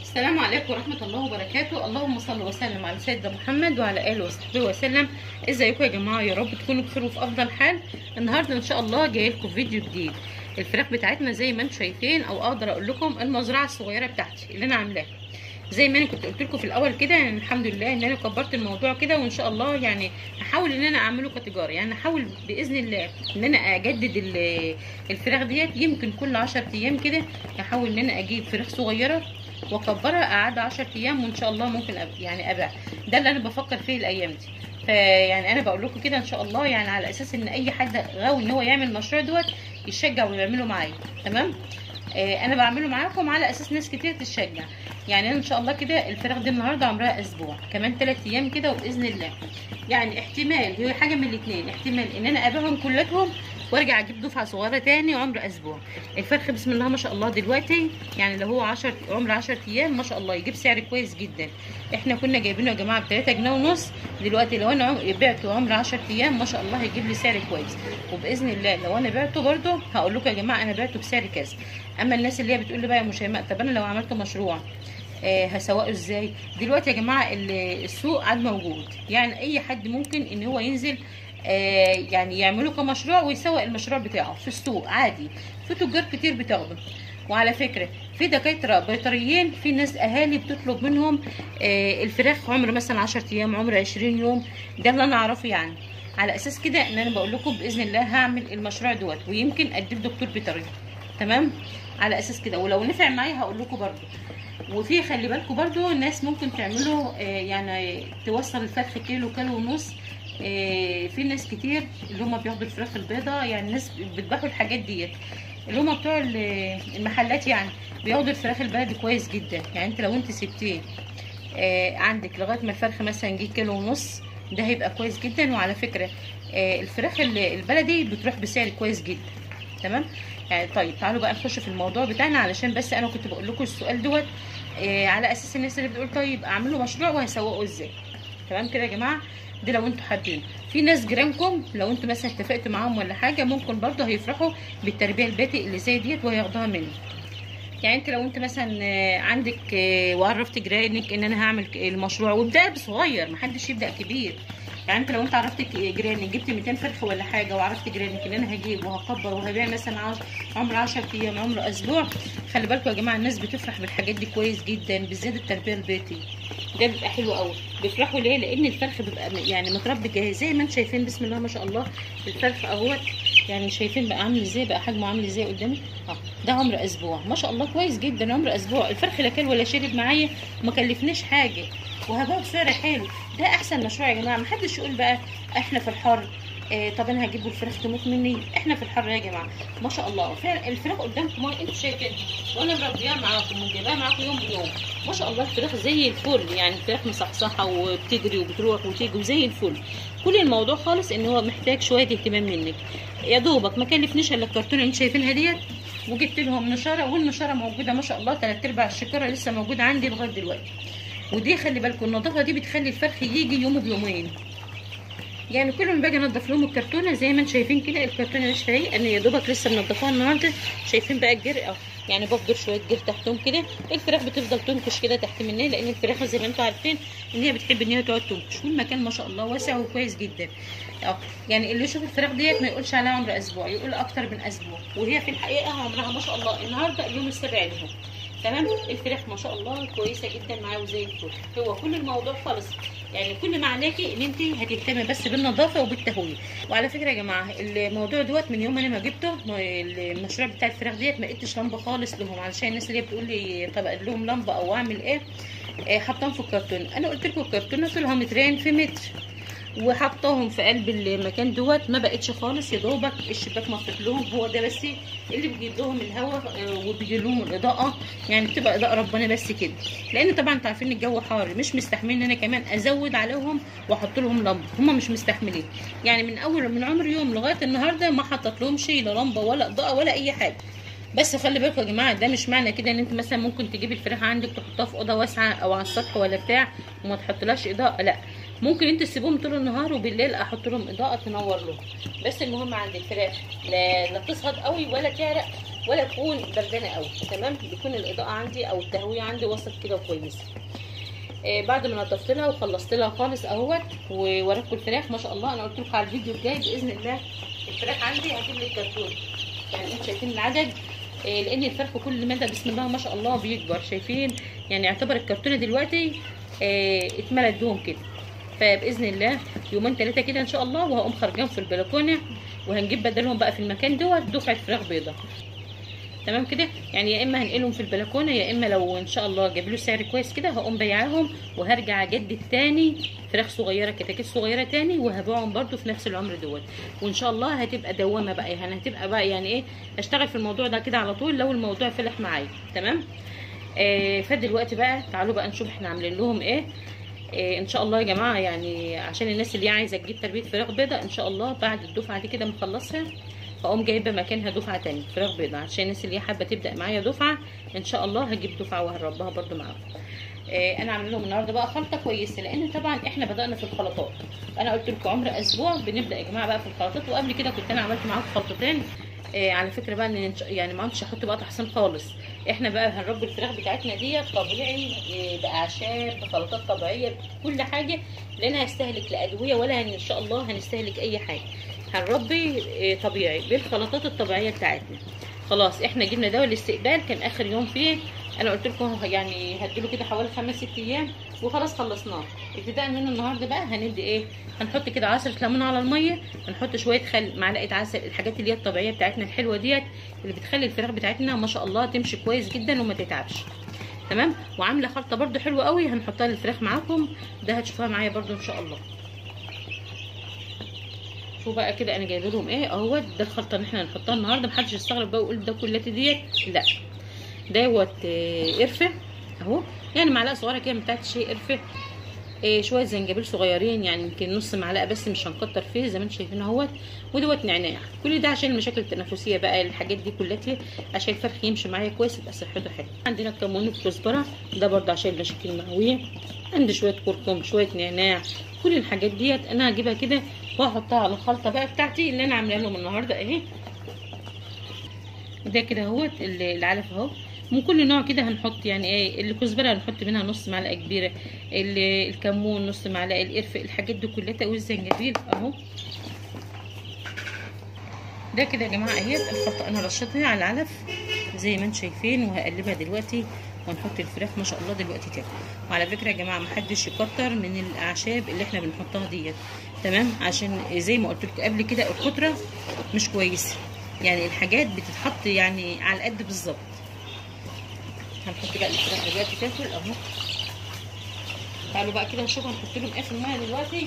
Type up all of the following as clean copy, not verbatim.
السلام عليكم ورحمة الله وبركاته. اللهم صل وسلم على سيدنا محمد وعلى آله وصحبه وسلم. ازيكم يا جماعة؟ يا رب تكونوا بخير وفي أفضل حال. النهاردة إن شاء الله جاي لكم فيديو جديد. الفراخ بتاعتنا زي ما انتم شايفين، أو أقدر أقول لكم المزرعة الصغيرة بتاعتي اللي أنا عاملاها. زي ما انا كنت قلت لكم في الاول كده، يعني الحمد لله ان انا كبرت الموضوع كده، وان شاء الله يعني هحاول ان انا اعمله كتجاره. يعني هحاول باذن الله ان انا اجدد الفراخ ديت. يمكن كل 10 ايام كده هحاول ان انا اجيب فراخ صغيره واكبرها قعد 10 ايام، وان شاء الله ممكن يعني ابيع. ده اللي انا بفكر فيه الايام دي. فيعني انا بقول لكم كده ان شاء الله، يعني على اساس ان اي حد غاوي ان هو يعمل المشروع دوت يشجع ويعمله معايا. تمام. انا بعمله معاكم على اساس ناس كتير تشجع. يعني ان شاء الله كده الفراخ دي النهارده عمرها اسبوع، كمان 3 ايام كده وباذن الله. يعني احتمال هي حاجه من الاثنين، احتمال ان انا ابيعهم كلهم وارجع اجيب دفعه صغيره تاني عمر اسبوع. الفرخ بسم الله ما شاء الله دلوقتي، يعني لو هو عمر 10 ايام ما شاء الله يجيب سعر كويس جدا. احنا كنا جايبينه يا جماعه ب 3 جنيه ونص، دلوقتي لو انا بعته عمر 10 ايام ما شاء الله هيجيب لي سعر كويس. وباذن الله لو انا بعته برده هقول لكم يا جماعه انا بعته بسعر كذا. اما الناس اللي هي بتقول لي بقى يا مشيماء، طب انا لو عملت مشروع هسوقه ازاي؟ دلوقتي يا جماعه السوق عاد موجود، يعني اي حد ممكن ان هو ينزل يعني يعمله كمشروع ويسوق المشروع بتاعه في السوق عادي. في تجار كتير بتاخده. وعلى فكره في دكاتره بيطريين، في ناس اهالي بتطلب منهم الفراخ عمر مثلا 10 ايام، عمر 20 يوم. ده اللي انا اعرفه يعني. على اساس كده ان انا بقول لكم باذن الله هعمل المشروع دوت، ويمكن ادي دكتور بيطري. تمام. على اساس كده، ولو نفع معايا هقول لكم برده. وفي خلي بالكم برده الناس ممكن تعمله يعني توصل الفرخ كيلو ونص. في ناس كتير اللي هم بياخدوا الفراخ البيضاء، يعني الناس بتبيعوا الحاجات ديت اللي هم بتوع المحلات، يعني بياخدوا الفراخ البلدي كويس جدا. يعني انت لو انت سبتيه عندك لغايه ما الفرخ مثلا يجي كيلو ونص، ده هيبقى كويس جدا. وعلى فكره الفراخ البلدي بتروح بسعر كويس جدا. تمام. يعني طيب تعالوا بقى نخش في الموضوع بتاعنا، علشان بس انا كنت بقول لكم السؤال دوت على اساس الناس اللي بتقول طيب اعملوا مشروع وهسوقه ازاي. تمام كده يا جماعه. دي لو انتوا حابين. في ناس جيرانكم لو انتوا مثلا اتفقتوا معاهم ولا حاجه، ممكن برضه هيفرحوا بالتربيه البيتي اللي زي ديت وهياخدوها مني. يعني انت لو انت مثلا عندك وعرفت جيرانك ان انا هعمل المشروع، وابدا بصغير، محدش يبدا كبير. يعني انت لو انت عرفت جيرانك، جبت 200 فرخه ولا حاجه، وعرفت جيرانك ان انا هجيب وهكبر وهبيع مثلا عمر 10 ايام، عمر اسبوع، خلي بالكم يا جماعه الناس بتفرح بالحاجات دي كويس جدا، بالذات التربيه البيتي. ده بيبقى حلو قوي. بيفرحوا ليه؟ لان الفرخ بيبقى يعني متربي جاهز زي ما انتم شايفين. بسم الله ما شاء الله الفرخ اهوت، يعني شايفين بقى عامل ازاي، بقى حجمه عامل ازاي قدامي. ده عمر اسبوع ما شاء الله كويس جدا. عمر اسبوع الفرخ لا كل ولا شرب معايا وما كلفنيش حاجه، وهبقى بسعر حلو. ده احسن مشروع يا جماعه. محدش يقول بقى احنا في الحر طب انا هجيب الفراخ تموت مني. احنا في الحر يا جماعه ما شاء الله. فعلا الفراخ قدامكم انتوا شايفين، وانا مربيها معاكم وجايباها معاكم يوم بيوم. ما شاء الله الفراخ زي الفل، يعني الفراخ مصحصحه وبتجري وبتروح وتيجي وزي الفل. كل الموضوع خالص ان هو محتاج شويه اهتمام منك. يا دوبك ما كلفنيش الا الكرتونه اللي انتوا شايفينها ديت، وجبت لهم نشاره، والنشاره موجوده ما شاء الله 3/4 الشكاره لسه موجوده عندي لغايه دلوقتي. ودي خلي بالكم النظافه دي بتخلي الفرخ يجي يوم بيومين. يعني كل ما باجي انضف لهم الكرتونه زي ما انتم شايفين كده، الكرتونه مش فايقه، انا يا دوبك لسه منضفاها النهارده. شايفين بقى الجرق يعني بفضل شويه جرق تحتهم كده. الفراخ بتفضل تنكش كده تحت منها، لان الفراخ زي ما انتم عارفين ان هي بتحب ان هي تقعد تنكش، والمكان ما شاء الله واسع وكويس جدا. يعني اللي يشوف الفراخ ديت ما يقولش عليها عمر اسبوع، يقول اكتر من اسبوع، وهي في الحقيقه عمرها ما شاء الله النهارده اليوم السابع لهم. تمام. الفراخ ما شاء الله كويسه جدا معاه وزي الفل. هو كل الموضوع خالص، يعني كل ما عليكي ان انت هتهتمي بس بالنظافه وبالتهويه. وعلى فكره يا جماعه الموضوع دوت من يوم انا ما جبته المشروع بتاع الفراخ ديت ما لقيتش لمبه خالص لهم، علشان الناس اللي بتقول لي طب اقول لهم لمبه او اعمل ايه. حطاهم في الكرتون. انا قلت لكم الكرتونه طولها مترين في متر، وحطاهم في قلب المكان دوت. ما بقتش خالص، يا دوبك الشباك مفتوح لهم، هو ده بس اللي بيجيب لهم الهواء وبيجيب لهم الاضاءه، يعني بتبقى اضاءه ربنا بس كده. لان طبعا انتوا عارفين الجو حار، مش مستحملين ان انا كمان ازود عليهم واحط لهم لمبه، هم مش مستحملين. يعني من عمر يوم لغايه النهارده ما حطت لهمش لا لمبه ولا اضاءه ولا اي حاجه. بس خلي بالكم يا جماعه ده مش معنى كده ان انت مثلا ممكن تجيبي الفراخ عندك تحطها في اوضه واسعه او على السطح ولا بتاع وما تحطلهاش اضاءه، لا. ممكن انت تسيبوهم طول النهار وبالليل احط لهم اضاءه تنور لهم. بس المهم عند الفراخ لا تصهد قوي ولا تعرق ولا تكون بردانه قوي. تمام، بيكون الاضاءه عندي او التهويه عندي وسط كده وكويسه. بعد ما نضفت لها وخلصت لها خالص اهوت ووراكم الفراخ ما شاء الله. انا قلت لكم على الفيديو الجاي باذن الله الفراخ عندي هجيب لي كرتون، يعني انتوا شايفين العدد. لان الفرخ كل مدى بسم الله ما شاء الله بيكبر، شايفين يعني يعتبر الكرتونه دلوقتي اتملت دهون كده. فباذن الله يومين 3 كده ان شاء الله وهقوم خارجين في البلكونه وهنجيب بدلهم بقى في المكان دوت دفعه فراخ بيضه. تمام كده، يعني يا اما هنقلهم في البلكونه يا اما لو ان شاء الله جاب له سعر كويس كده هقوم بيعاهم وهرجع اجدد تاني فراخ صغيره كتاكيت صغيره تاني وهبيعهم برده في نفس العمر دوت. وان شاء الله هتبقى دوامه بقى، يعني هتبقى بقى يعني ايه اشتغل في الموضوع ده كده على طول لو الموضوع فلح معايا. تمام. فدلوقتي بقى تعالوا بقى نشوف احنا عاملين لهم ايه. ان شاء الله يا جماعه، يعني عشان الناس اللي عايزه تجيب تربيه فراخ بيضه ان شاء الله بعد الدفعه دي كده مخلصها هقوم جايبه مكانها دفعه تانية فراخ بيضه، عشان الناس اللي حابه تبدا معايا دفعه ان شاء الله هجيب دفعه وهربها برده معاهم. انا عامله لهم النهارده بقى خلطه كويسه، لان طبعا احنا بدانا في الخلطات. انا قلت لكم عمر اسبوع بنبدا يا جماعه بقى في الخلطات، وقبل كده كنت انا عملت معاكم خلطتين. على فكره بقى ان يعني ما عدتش احط بقى تحصين خالص. احنا بقى هنربي الفراخ بتاعتنا ديت طبيعي باعشاب بخلطات طبيعيه بكل حاجه، لان هيستهلك لا ادويه ولا ان شاء الله هنستهلك اي حاجه. هنربي طبيعي بالخلطات الطبيعيه بتاعتنا. خلاص احنا جبنا دواء الاستقبال كان اخر يوم فيه، انا قلت لكم يعني هديله كده حوالي 5 6 ايام وخلاص خلصناه. ابتداء من النهارده بقى هندي ايه، هنحط كده عصره ليمون على الميه، هنحط شويه خل، معلقه عسل، الحاجات اللي هي الطبيعيه بتاعتنا الحلوه ديت اللي بتخلي الفراخ بتاعتنا ما شاء الله تمشي كويس جدا وما تتعبش. تمام. وعامله خلطه برده حلوه قوي هنحطها للفراخ معاكم، ده هتشوفوها معايا برده ان شاء الله. شوفوا بقى كده انا جايبه لهم ايه اهوت، ده الخلطه اللي احنا هنحطها النهارده. محدش يستغرب بقى ويقول ده كلاتي ديت، لا دوت قرفه اهو، يعني معلقه صغيره كده بتاعت شاي قرفه، شويه زنجبيل صغيرين يعني يمكن نص معلقه بس مش هنكتر فيه زي ما انتم شايفين اهوت، ودوت نعناع. كل ده عشان المشاكل التنفسيه بقى، الحاجات دي كلها عشان الفرخ يمشي معايا كويس يبقى صحته حلوه. عندنا كمون وكزبره ده برده عشان المشاكل المعويه، عندي شويه كركم شويه نعناع، كل الحاجات ديت انا هجيبها كده واحطها على الخلطه بقى بتاعتي اللي انا عاملاها لهم النهارده اهي. ده كده اهوت العلف اهو، من كل نوع كده هنحط يعني ايه، الكزبره هنحط منها نص معلقه كبيره، الكمون نص معلقه، القرفه، الحاجات دي كلها، والزنجبيل اهو. ده كده يا جماعه اهي الخلطه انا رشيتها على العلف زي ما انتم شايفين، وهقلبها دلوقتي وهنحط الفراخ ما شاء الله دلوقتي كده. وعلى فكره يا جماعه محدش يكتر من الاعشاب اللي احنا بنحطها ديت، تمام، عشان زي ما قلت لكم قبل كده الكتره مش كويسه، يعني الحاجات بتتحط يعني على القد بالظبط. هنحط بقى الفراخ دلوقتي تاكل اهو. تعالوا بقى كده نشوف هنحط لهم ايه في الميه دلوقتي.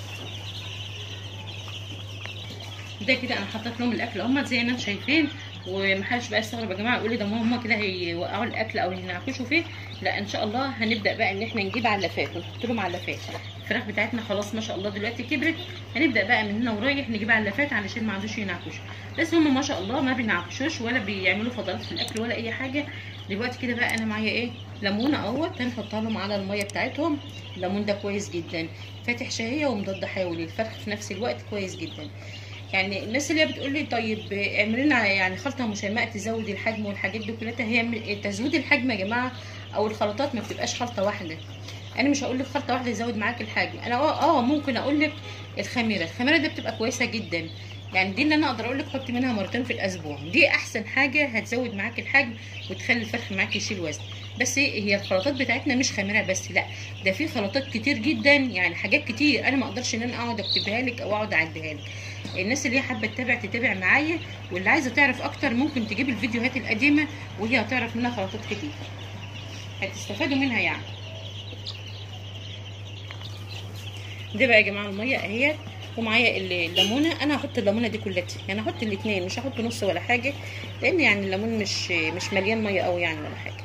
ده كده انا حطيت لهم الاكل هم زي ما انتم شايفين، ومحدش بقى يستغرب يا جماعه يقول لي ده هم كده هيوقعوا الاكل او هينعكشوا فيه، لا ان شاء الله هنبدا بقى ان احنا نجيب علافات ونحط لهم علافات. الفراخ بتاعتنا خلاص ما شاء الله دلوقتي كبرت، هنبدا بقى من هنا ورايح نجيب علافات علشان ما عندوش ينعكشوا، بس هم ما شاء الله ما بينعكشوش ولا بيعملوا فضلات في الاكل ولا اي حاجه. دلوقتي كده بقى انا معايا ايه، ليمونه اهوت هنحطها لهم على الميه بتاعتهم. الليمون ده كويس جدا، فاتح شهيه ومضاد حيوي للفرخ في نفس الوقت، كويس جدا. يعني الناس اللي هي بتقول لي طيب اعملي لنا يعني خلطه مسماه تزود الحجم والحاجات دي كلها، هي تزويد الحجم يا جماعه او الخلطات ما بتبقاش خلطه واحده. انا مش هقول لك خلطه واحده يزود معاك الحجم، انا ممكن اقول لك الخميره دي بتبقى كويسه جدا، يعني دي اللي انا اقدر اقول لك حطي منها مرتين في الاسبوع، دي احسن حاجه هتزود معاك الحجم وتخلي الفرخ معاك يشيل وزن. بس هي الخلطات بتاعتنا مش خميره بس، لا ده في خلطات كتير جدا، يعني حاجات كتير انا ما اقدرش ان انا اقعد اكتبها لك او اقعد اعديها لك. الناس اللي هي حابه تتابع معايا، واللي عايزه تعرف اكتر ممكن تجيب الفيديوهات القديمه وهي هتعرف منها خلطات كتير هتستفادوا منها يعني. ده بقى يا جماعه الميه اهيت، ومعايا الليمونه. انا هحط الليمونه دي كلها، يعني هحط الاثنين مش هحط نص ولا حاجه، لان يعني الليمون مش مليان ميه قوي يعني ولا حاجه.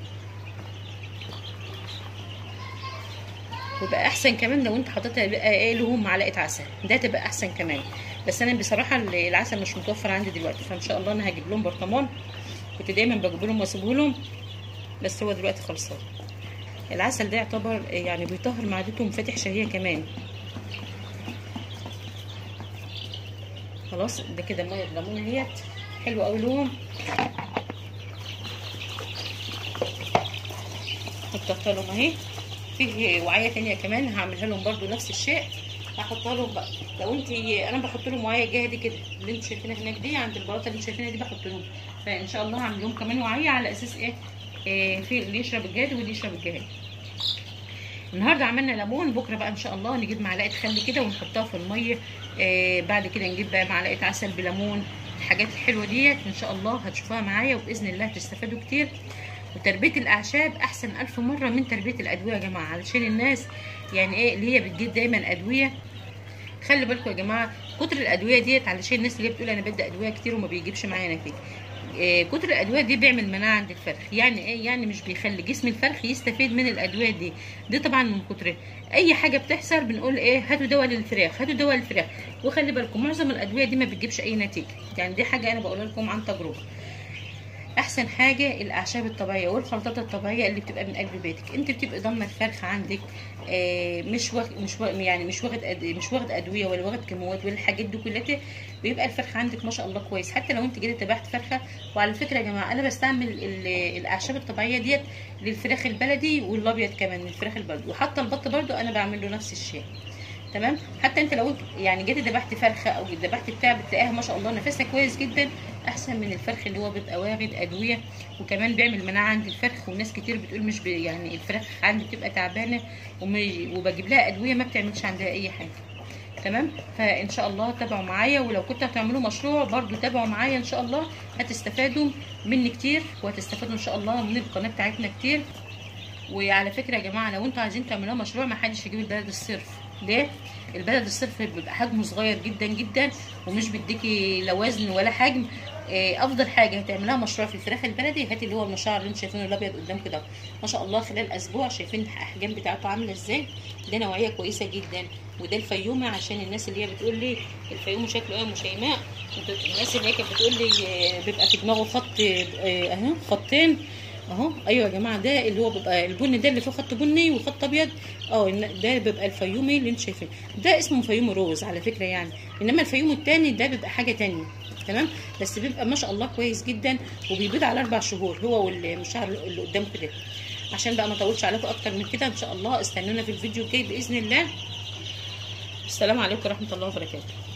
ويبقى احسن كمان لو انت حطيتها بقى لهم معلقه عسل، ده تبقى احسن كمان. بس انا بصراحه العسل مش متوفر عندي دلوقتي، فان شاء الله انا هجيب لهم برطمان، كنت دايما بجيب لهم واسيبه لهم، بس هو دلوقتي خلصان. العسل ده يعتبر يعني بيطهر معدتهم فاتح شهيه كمان. خلاص ده كده الميه بالليمونه اهيت حلوه قوي لهم. حطيتها لهم اهي. فيه وعيه تانية كمان هعملها لهم برده نفس الشيء، هحطها لهم بقى. لو انت انا بحط لهم وعيه جاهزه كده اللي انتوا شايفينها هناك دي، عند البلاطه اللي انتوا شايفينها دي بحط لهم. فان شاء الله هعمل لهم كمان وعيه على اساس ايه، في اللي يشرب الجاهز واللي يشرب الجاهز. النهارده عملنا ليمون، بكره بقى ان شاء الله نجيب معلقه خل كده ونحطها في الميه. بعد كده نجيب بقى معلقه عسل بليمون. الحاجات الحلوه ديت ان شاء الله هتشوفوها معايا، وباذن الله هتستفادوا كتير. وتربيه الاعشاب احسن 1000 مره من تربيه الادويه يا جماعه، علشان الناس يعني ايه اللي هي بتجيب دايما ادويه. خلي بالكم يا جماعه، كتر الادويه ديت علشان الناس اللي بتقول انا بدي ادويه كتير وما بيجيبش معايا نتيجه. كتر الادويه دي بيعمل مناعه عند الفرخ. يعني ايه؟ يعني مش بيخلي جسم الفرخ يستفيد من الادويه دي طبعا من كترها. اي حاجه بتحصل بنقول ايه، هاتوا دواء للفراخ، هاتوا دواء للفراخ. وخلي بالكم معظم الادويه دي ما بتجيبش اي نتيجه، يعني دي حاجه انا بقولها لكم عن تجربه. احسن حاجه الاعشاب الطبيعيه والخلطات الطبيعيه اللي بتبقى من قلب بيتك. انت بتبقى ضامنه الفرخ عندك مش واخد ادويه ولا واخد كيماوات ولا الحاجات دي كلها، بيبقى الفرخ عندك ما شاء الله كويس. حتى لو انت جيت ذبحت فرخه. وعلى فكره يا جماعه انا بستعمل الاعشاب الطبيعيه ديت للفراخ البلدي والابيض كمان للفراخ البلدي، وحتى البط برده انا بعمل له نفس الشيء. تمام. حتى انت لو يعني جيت ذبحت فرخه او ذبحت بتاع بتلاقيها ما شاء الله نفسها كويس جدا، احسن من الفرخ اللي هو بيبقى واخد ادويه. وكمان بيعمل مناعه عند الفرخ. والناس كتير بتقول مش يعني الفراخ عندي بتبقى تعبانه وبجيب لها ادويه ما بتعملش عندها اي حاجه. تمام. فان شاء الله تابعوا معايا، ولو كنتوا هتعملوا مشروع برضو تابعوا معايا ان شاء الله، هتستفادوا مني كتير وهتستفادوا ان شاء الله من القناه بتاعتنا كتير. وعلى فكره يا جماعه لو انتوا عايزين تعملوا مشروع ما حدش يجيب البلد الصرف. ليه؟ البلد الصرف بيبقى حجمه صغير جدا جدا ومش بيديكي لا وزن ولا حجم. افضل حاجه هتعملها مشروع في الفراخ البلدي، هاتي اللي هو المشعر اللي انتوا شايفينه الابيض قدام كده ما شاء الله. خلال اسبوع شايفين الاحجام بتاعته عامله ازاي. ده نوعيه كويسه جدا. وده الفيومه، عشان الناس اللي هي بتقول لي الفيوم شكله ايه يا ام شيماء، الناس اللي هي كانت بتقول لي بيبقى في دماغه خط اهو خطين اهو. ايوه يا جماعه، ده اللي هو بيبقى البني، ده اللي فيه خط بني وخط ابيض. ده بيبقى الفيومي اللي انتوا شايفينه، ده اسمه فيومي روز على فكره يعني. انما الفيومي التاني ده بيبقى حاجه تانية. تمام. بس بيبقى ما شاء الله كويس جدا وبيبيض على 4 شهور هو والمشعر اللي قدامكم ده. عشان بقى ما اطولش عليكم اكتر من كده، ان شاء الله استنونا في الفيديو الجاي باذن الله. السلام عليكم ورحمه الله وبركاته.